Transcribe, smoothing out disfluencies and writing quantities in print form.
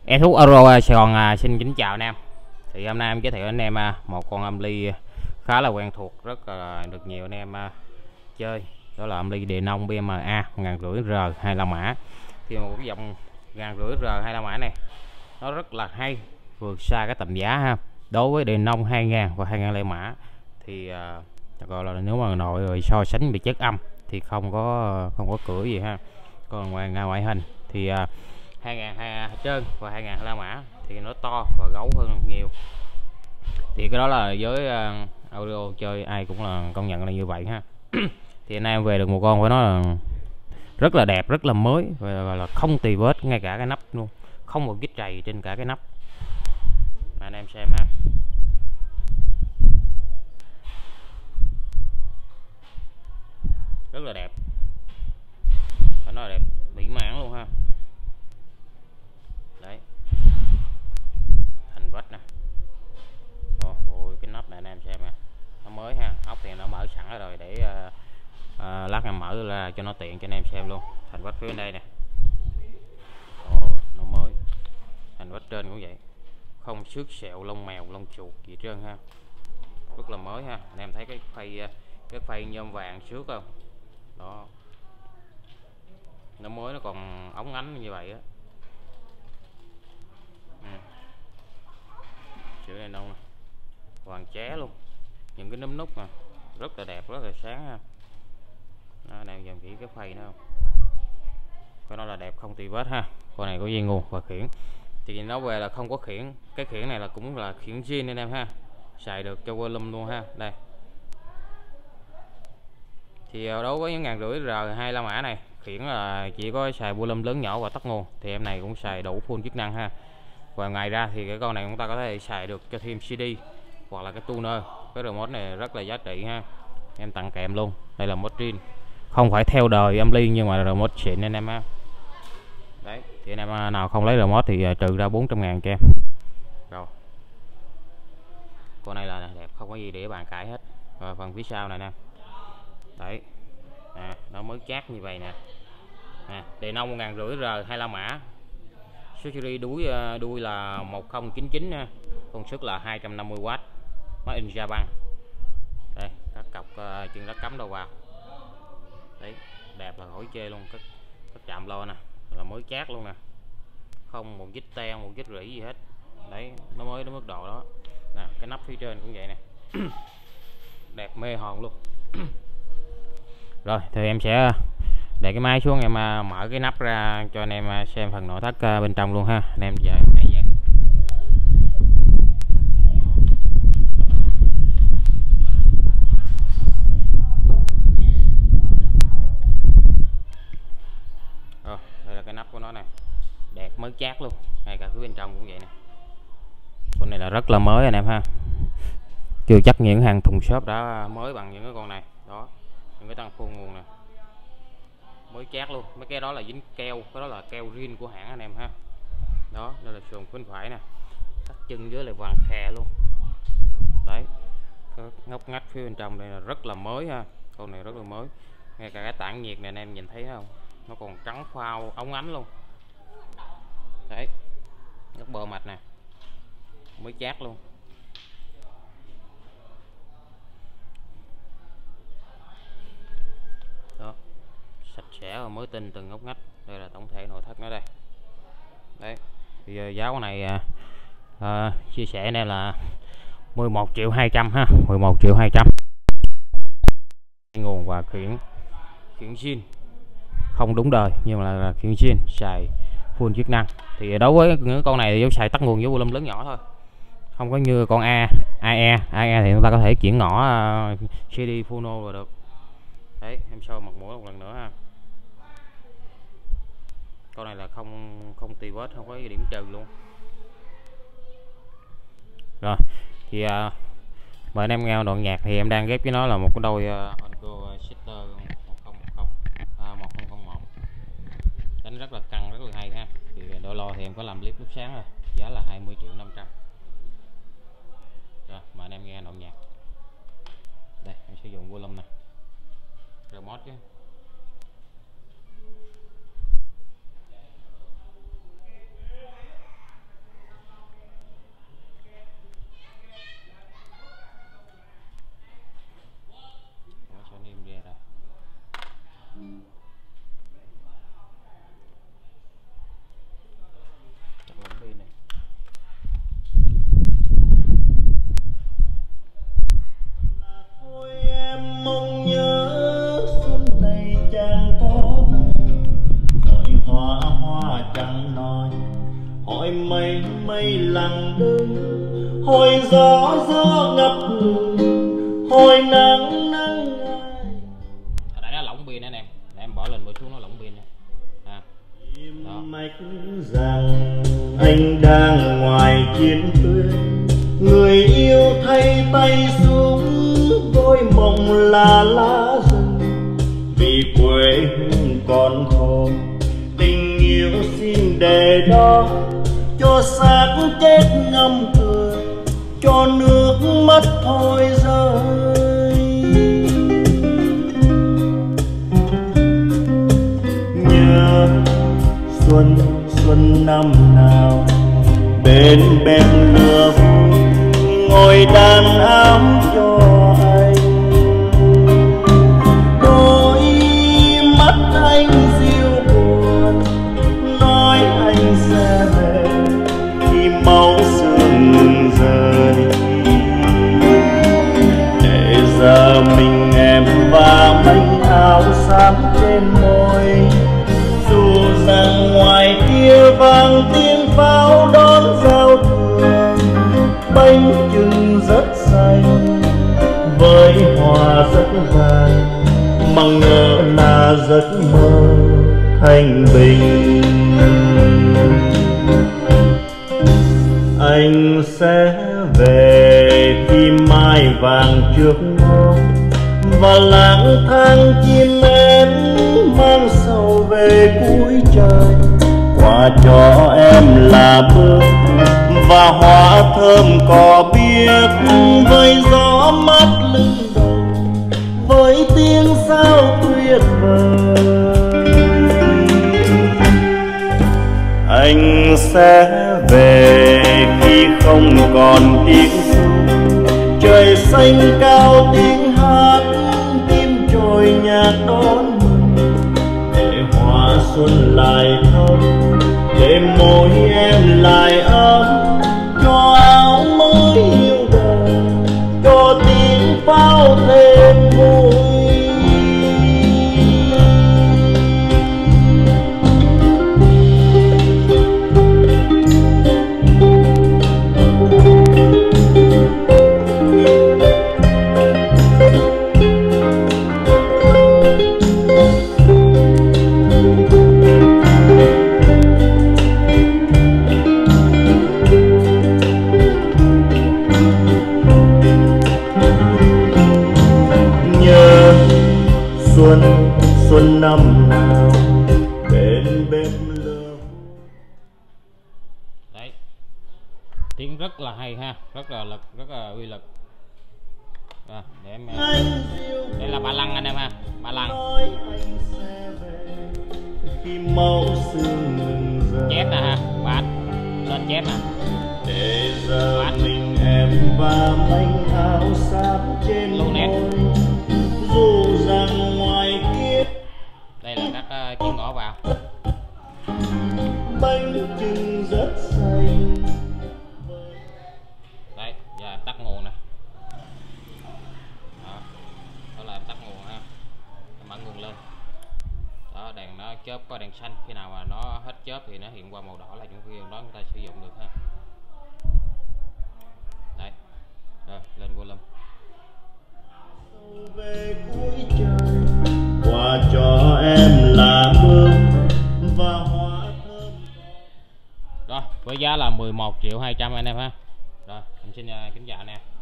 Em Thuốc Euro Sài Gòn xin kính chào anh em. Thì hôm nay em giới thiệu anh em một con âm ly khá là quen thuộc, rất là được nhiều anh em chơi. Đó là âm ly đề nông BMA 1500R 25 mã. Thì một cái dòng 1500R 25 mã này nó rất là hay, vượt xa cái tầm giá ha. Đối với đề nông 2000 và 2000 mã thì gọi là nếu mà nội rồi so sánh về chất âm thì không có cửa gì ha. Còn ngoại hình thì 2000 hết trơn và 2000 la mã thì nó to và gấu hơn nhiều. Thì cái đó là với audio chơi ai cũng là công nhận là như vậy ha. Thì anh em về được một con phải nói là rất là đẹp, rất là mới và là không tì vết ngay cả cái nắp luôn, không một vết trầy trên cả cái nắp. Mà anh em xem ha, rất là đẹp, phải nói là đẹp mỹ mãn luôn ha. Đấy, thành vách nè. Ôi cái nắp này anh em xem nè, nó mới ha, ốc thì nó mở sẵn rồi để lát em mở ra cho nó tiện cho anh em xem luôn. Thành vách phía bên đây nè, nó mới. Thành vách trên cũng vậy, không xước sẹo lông mèo lông chuột gì trơn ha, rất là mới ha. Anh em thấy cái phay nhôm vàng xước không? Đó, nó mới, nó còn óng ánh như vậy á. Chữ này nông hoàng ché luôn, những cái nấm nút nè rất là đẹp, rất là sáng ha. Đó, anh em nhìn kỹ cái phay nữa không? Cái nó là đẹp không tì vết ha. Con này có dây nguồn và khiển, thì nó về là không có khiển. Cái khiển này là cũng là khiển zin anh em ha, xài được cho volume luôn ha. Đây thì đối với những 1500R 25 mã này, khiển là chỉ có xài volume lớn nhỏ và tắt nguồn, thì em này cũng xài đủ full chức năng ha. Và ngoài ra thì cái con này chúng ta có thể xài được cho thêm CD hoặc là cái tuner. Cái remote này rất là giá trị ha, em tặng kèm luôn. Đây là remote zin, không phải theo đời âm ly nhưng mà remote xịn anh em ha. Đấy, thì anh em nào không lấy remote thì trừ ra 400.000 cho em. Rồi, con này là đẹp, không có gì để bàn cãi hết. Rồi phần phía sau này nè, đấy, nó mới chát như vậy nè. Đề nông 1500R 25 mã, số series đuôi là 1099 nha, công suất là 250W, máy in Japan. Đây, các cọc chân đất cắm đầu vào. Đấy, đẹp là khỏi chê luôn. Các chạm lo nè là mới chát luôn nè, không một vết teo một vết rỉ gì hết. Đấy, nó mới đến mức độ đó nè. Cái nắp phía trên cũng vậy nè, đẹp mê hồn luôn. Rồi thì em sẽ để cái máy xuống, em mở cái nắp ra cho anh em xem phần nội thất bên trong luôn ha. Anh em về đây là cái nắp của nó nè, đẹp mới chát luôn, ngay cả phía bên trong cũng vậy nè. Con này là rất là mới anh em ha, chưa chắc những hàng thùng shop đã mới bằng những cái con này. Đó, những cái tăng phun nguồn nè, mới chát luôn. Mấy cái đó là dính keo, cái đó là keo riêng của hãng anh em ha. Đó, đây là sườn bên phải nè, cắt chân dưới là vàng khè luôn. Đấy, cái ngóc ngách phía bên trong đây là rất là mới ha. Con này rất là mới, ngay cả cái tản nhiệt này anh em nhìn thấy không, nó còn trắng phao óng ánh luôn. Đấy, cái bờ mạch nè mới chát luôn. Đó, sạch sẽ và mới tinh từng ngóc ngách. Đây là tổng thể nội thất nó đây. Đấy, thì giá con này chia sẻ này là 11.200.000 ha, 11.200.000. Nguồn và khiển zin không đúng đời nhưng mà là khiển zin xài full chức năng. Thì đối với những con này thì xài tắt nguồn với volume lớn nhỏ thôi, không có như con AE thì chúng ta có thể chuyển ngõ CD phono rồi được. Đấy, em show mặt mũi một lần nữa ha. Con này là không tì vết, không có cái điểm trừ luôn. Rồi thì mời anh em nghe đoạn nhạc. Thì em đang ghép với nó là một cái đôi Onco Sitter 1001 đánh rất là căng, rất là hay ha. Thì đôi lo thì em có làm clip lúc sáng rồi, giá là 20.500.000. Rồi mời anh em nghe đoạn nhạc. Đây em sử dụng volume nè, remote chứ. hỏi mây mây lặng đứng, hỏi gió gió ngập ngừng, hỏi nắng nắng ai. Hồi nãy nó lỏng pin anh em, để em bỏ lên bỏ xuống nó lỏng pin nha. Mạch rằng anh đang ngoài chiến tuyến, người yêu thay tay xuống vội mộng là lá rừng, vì quê hương còn khô tình yêu xin để đó, cho xác chết ngâm cười, cho nước mắt thôi rơi. Nhớ xuân xuân năm nào bên bếp lửa vui, ngồi đàn ấm cho anh, đôi mắt anh dịu buồn nói anh sẽ về khi máu sương ngừng rơi. Để giờ mình em và manh áo xám trên môi, dù rằng ngoài kia vang tiếng pháo đón giao thừa, bánh chưng rất xanh với hoa rất vàng, mà ngỡ là giấc mơ thanh bình. Anh sẽ về khi mai vàng trước ngõ, và lang thang chim én mang sầu về cuối trời. Quà cho em là bướm và hoa thơm cỏ biếc, với gió mát lưng đồng, với tiếng sao tuyệt vời. Anh sẽ về khi không còn tiếng ru, trời xanh cao tiếng hát, tim trồi nhạc đón mừng, để hoa xuân lại thơm, để môi em lại ấm, cho áo mới yêu đời, cho tiếng pháo thêm vui. Xuân năm nào bên bếp lửa. Đấy, tiếng rất là hay ha, rất là lực, rất là uy lực. Rồi, để em đây là ba lăng anh em ha, ba lăng. Khi máu sương ngừng rơi. Chép nè ha, bát lên chép nè. Để giờ mình em và manh áo xám trên môi, dù rằng ngoài kia. Đây là các chữ ngõ vào. Bánh chưng rất xanh. Đấy, giờ em tắt nguồn nè. Đó là em tắt nguồn ha. Em mở nguồn lên. Đó, đèn nó chớp có đèn xanh, khi nào mà nó hết chớp thì nó hiện qua màu đỏ là những khi đó người ta sử dụng được ha. Đấy. Rồi, lên volume. Về cuối trời, quà cho em là bướm và hoa thơm. Rồi, với giá là 11.200.000 anh em ha. Rồi, em xin kính chào anh em.